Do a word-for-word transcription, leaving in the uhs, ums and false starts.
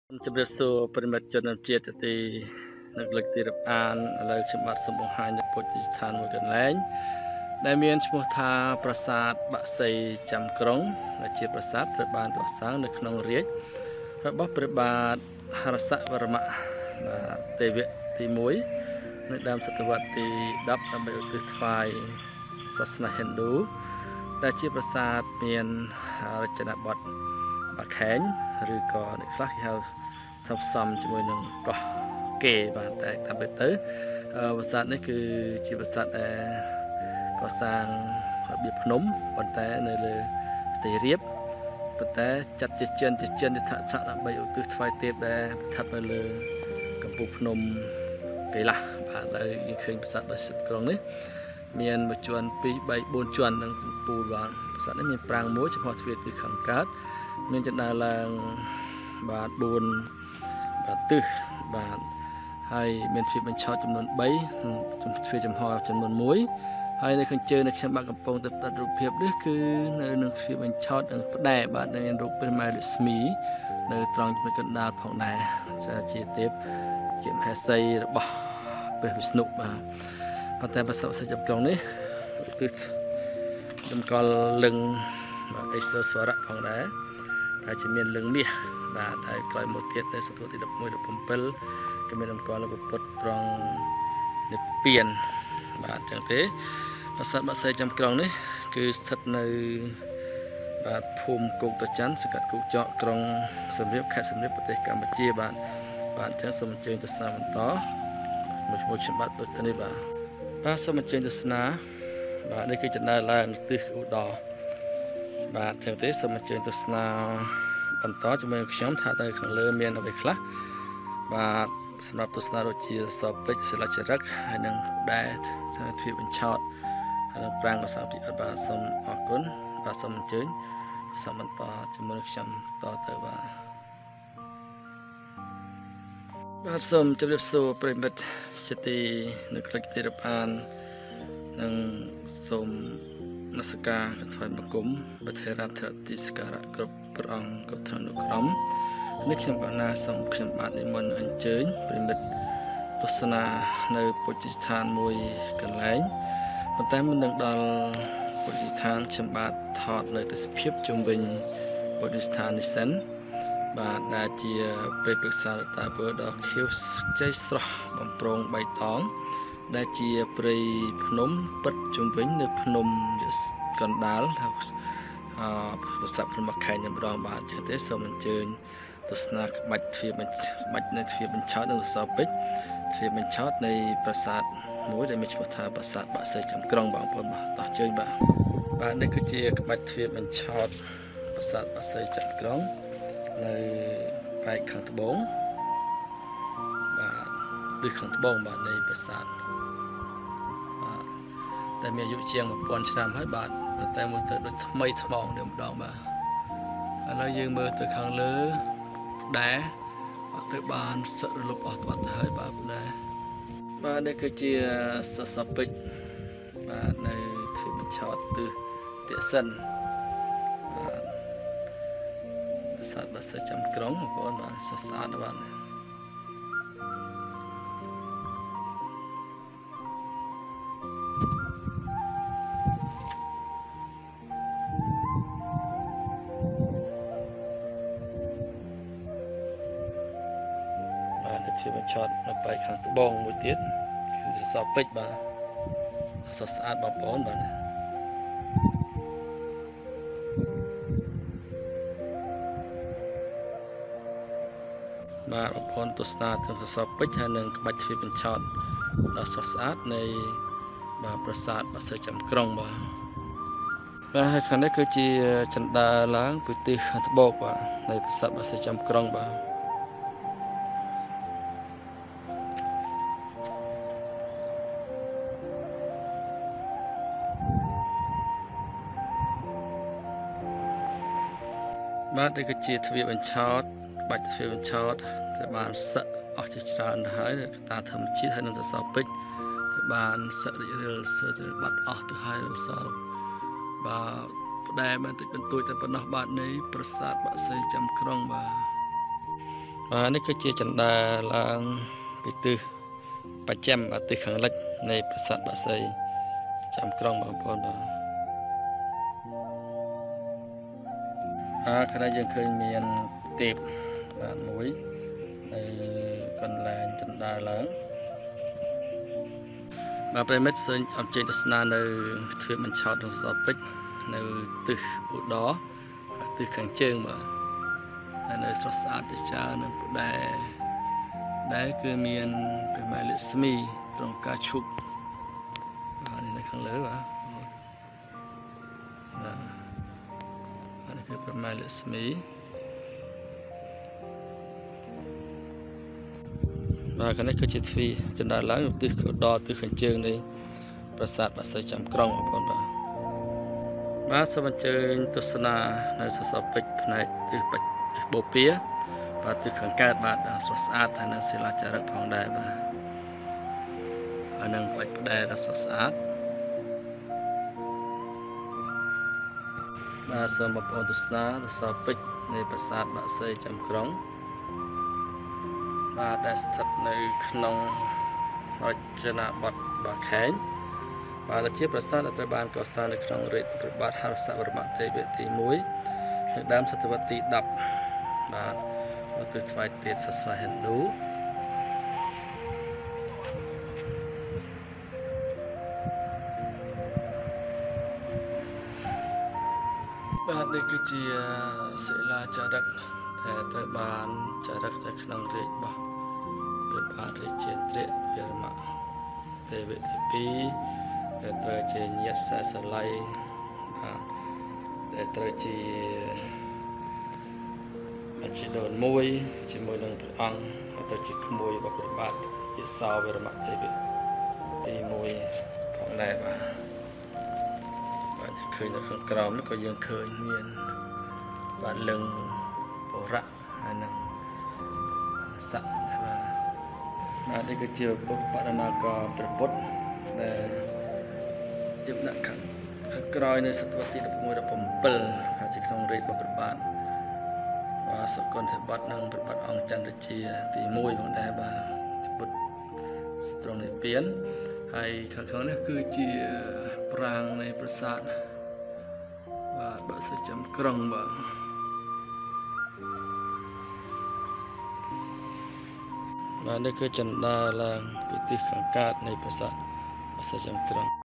ជំរាបសួរប្រិមិត្តជនជាតិទីនៅលើកទីរាប់អានឥឡូវខ្ញុំបាទសូមបង្ហាញនៅពុទ្ធស្ថានមួយកន្លែងដែលមានឈ្មោះថាប្រាសាទបាក់សីចាំក្រុងដែលជាប្រាសាទត្រូវបានកសាងនៅក្នុងរាជរបស់ព្រះបាទហរសវរ្ម័នបាទទេវៈទីមួយនៅដើមសតវត្សទីដប់ដើម្បីឧទ្ទិសថ្វាយសាសនាហិណ្ឌូដែលជាប្រាសាទមានរចនាបថបាខែងឬក៏អ្នកខ្លះគេហៅថាផ្សំជាមួយនឹងកោះគេបាទតែតាមពិតទៅប្រាសាទនេះគឺជាប្រាសាទដែលកសាងរបៀបភ្នំប៉ុន្តែនៅលើផ្ទៃរាបប៉ុន្តែចាត់ជាចិនជាចិនទិដ្ឋឆដើម្បីឧទ្ទិសថ្វាយទេពដែលស្ថិតនៅលើកំពូលភ្នំកៃឡាសបាទឥឡូវយើងឃើញប្រាសាទដ៏សិបក្រុងនេះមានមួយជាន់ពីរ បី បួនជាន់នឹងកំពូលបាទប្រាសាទនេះមានប្រាង្គមួយចំពោះទ្វារទីខាងកើតមានចន្ទាឡើងបាទបួនបាទទិសបាទហើយមានទ្វារបញ្ឆោតចំនួនបីទ្វារចំហចំនួនមួយហើយនៅខាងជើងនៅខ្ញុំបាទកំពុងតែផ្ដិតរូបភាពនេះគឺនៅនឹងទ្វារបញ្ឆោតនឹងផ្ដែបាទមានរូបព្រះម៉ែលក្ស្មីនៅត្រង់ចំណុចកណ្ដាលផងដែរជាទេពជាមហេសីរបស់ព្រះវិស្ណុបាទប៉ុន្តែប្រាសាទចំក្រុងនេះគឺតម្កល់លឹងបាទអេសស្វរៈផងដែរហើយជាមានលឹងមាសបាទហើយក្រោយមកទៀតនៅសតវត្សទីដប់មួយ ដប់bảyក៏មានតម្កល់ព្រះពុទ្ធត្រង់និព្វានបាទចឹងទេប្រាសាទបាក់សីចំក្រុងនេះគឺស្ថិតនៅបាទភូមិគោកតច័ន្ទសង្កាត់គោកចកក្រុងសៀមរាបខេត្តសៀមរាបប្រទេសកម្ពុជាបាទបាទចឹងសូមអញ្ជើញទស្សនាបន្តមួយមួយខ្ញុំបាទដូចនេះបាទបាទសូមអញ្ជើញទស្សនាបាទនេះគឺចន្ទើឡើងទិសឧត្តរបាទចឹងទេសូមអញ្ជើញទស្សនាបន្តជាមួយនឹងខ្ញុំថាទៅខាងលើមានអ្វីខ្លះបាទសម្រាប់ទស្សនាដូចជាសពេជ្រសិលាចារឹកហើយនឹងដែរទ្វារបញ្ឆោតហើយនឹងប្រាង្គភាសាពិអត់បាទសូមអរគុណបាទសូមអញ្ជើញសូមបន្តជាមួយនឹងខ្ញុំតទៅបាទបាទសូមជម្រាបសួរប្រិមិត្តជាទីនៅក្នុងទីរាប់អាននិងសូមនមស្ការថ្វាយបង្គំព្រះថេរធរទីសក្ការៈគ្រប់ព្រះអង្គគ្រប់ឋានុក្រមនេះខ្ញុំកណាសូមខ្ញុំបាទនិមន្តអញ្ជើញប្រិមិត្តទស្សនានៅពុទ្ធស្ថានមួយកន្លែងប៉ុន្តែមុននឹងដល់ពុទ្ធស្ថានខ្ញុំបាទថតនៅទស្សនភាពជុំវិញពុទ្ធស្ថាននេះសិនបាទដែលជាពេលពិសាតាពើដ៏ខៀវខ្ចីស្រស់បំប្រងបៃតងដែលជាព្រៃភ្នំពិតជុំវិញនៅភ្នំកណ្ដាលថាអប្រាសាទភ្នំខែងម្ដងបាទចឹងទេសូមអញ្ជើញទស្សនាក្បាច់ទ្វារក្បាច់នៅទ្វារបញ្ឆោតនិងសរពេជ្រទ្វារបញ្ឆោតនៃប្រាសាទមួយដែលមានឈ្មោះថាប្រាសាទបាក់សីចំក្រុងបងប្អូនបាទតោះជើញបាទបាទនេះគឺជាក្បាច់ទ្វារបញ្ឆោតប្រាសាទបាក់សីចំក្រុងនៅផ្នែកខាងត្បូងបាទទិសខាងត្បូងបាទនៃប្រាសាទបាទតែមានអាយុជាងmột nghìnឆ្នាំហើយបាទតែមើលទៅដូចថ្មីថ្មងតែម្ដងបាទឥឡូវយើងមើលទៅខាងលើដែរទៅបានសរុបលុបអស់បាត់ទៅហើយបាទដែរបាទនេះគឺជាសសពេជ្របាទនៅទ្វារបញ្ឆោតទិសទាសិនបាទប្រាសាទបាក់សីចំក្រុងបងប្អូនបាទស្អាតបាទទ្វារបញ្ឆោតនៅបែកខាងត្បូងមួយទៀតគឺសពេជ្របាទសស្អាតបងប្អូនបាទបាទបងប្អូនទស្សនាទាំងសពេជ្រហើយនិងក្បាច់ទ្វារបញ្ឆោតដ៏ស្រស់ស្អាតនៃបាទប្រាសាទបាក់សីចំក្រុងបាទបាទហើយខាងនេះគឺជាចន្ទាឡើងពីទិសខាងត្បូងបាទនៃប្រាសាទបាក់សីចំក្រុងបាទបាទនេះគឺជាទ្វារបញ្ឆោតបាច់ទ្វារបញ្ឆោតត្រូវបានសឹកអស់ជាច្រើនទៅហើយតាមធម្មជាតិហើយនឹងសរពេជ្រត្រូវបានសឹករីករាលទៅបាត់អស់ទៅហើយសរបាទផ្ដែបានតិចបន្តួចតែប៉ុណ្ណោះបាទនៃប្រាសាទបាក់សីចំក្រុងបាទបាទនេះគឺជាចន្ទាឡើងពីទិសបច្ចឹមទិសខាងលិចនៃប្រាសាទបាក់សីចាំក្រុងបងប្អូនបាទអាខណៈយើងឃើញមានទេពបាទមួយនៅកន្លែងចន្ទាឡើងបាទប្រិមិត្តសូមអបជ័យទស្សនានៅទ្វារបញ្ឆោតរបស់សសរពេជ្រនៅទិសឧត្តរទិសខាងជើងបាទហើយនៅស្រស់ស្អាតជាច្រើននឹងផ្ដែដែលគឺមានព្រះម៉ែលក្ស្មីត្រង់ការឈប់បាទនេះនៅខាងលើបាទបាទនេះគឺព្រះម៉ែលក្ស្មីបាទខាងនេះគឺជាទ្វារចន្ទាឡើងទិសឧត្តរទិសខាងជើងនៃប្រាសាទបាក់សីចាំក្រុងបងប្អូនបាទបាទសូមអញ្ជើញទស្សនានៅសសរពេជ្រផ្នែកទិសបច្ចេកបូព៌ាបាទទិសខាងកើតបាទស្រស់ស្អាតហើយនឹងសិលាចារឹកផងដែរបាទហើយនឹងក្បាច់ផ្ដែដ៏ស្រស់ស្អាតបាទសូមបងប្អូនទស្សនាសសរពេជ្រនៃប្រាសាទបាក់សីចាំក្រុងបាទដែលស្ថិតនៅក្នុងរចនាបថបាខែងបាទជាប្រាសាទដែលត្រូវបានកសាងនៅក្នុងរាជព្រះបាទហរសវរ្ម័នទេវៈទីមួយនៅដើមសតវត្សទីដប់បាទមកទៅថ្វាយទេពសាសនាហិណ្ឌូបាទនេះគឺជាសិលាចារឹកដែលត្រូវបានចារឹកនៅក្នុងរាជរបស់ព្រះបាទរាជាន្ទ្រវរ្ម័នទេវៈទីពីរដែលត្រូវជាញាតិសាសល័យបាទដែលត្រូវជាបច្ចេកដូនមួយជាមួយនឹងព្រះអង្គហើយទៅជាក្មួយរបស់ព្រះបាទយសោវរ្ម័នទេវៈទីមួយផងដែរបាទបាទឃើញនៅខាងក្រោមនេះក៏យើងឃើញមានបាទលឹងបរៈហើយនឹងស័ក្តិបាទបាទនេះគឺជាបុព្វបរណាករព្រះពុទ្ធដែលយកដាក់ខាងក្រោយនៅសតវត្សទីដប់មួយ ដប់bảyហើយជាក្នុងរាជរបស់ព្រះបាទបាទសកលធិបតនិងព្រះបាទអង្គចន្ទរាជាទីមួយផងដែរបាទពុទ្ធស្ត្រង់និព្វានហើយខាងខាងនេះគឺជាប្រាង្គនៃប្រាសាទបាទបាក់សីចាំក្រុងបាទបាទនេះគឺចន្ទាឡើងពីទិសខាងកើតនៃប្រាសាទបាក់សីចាំក្រុង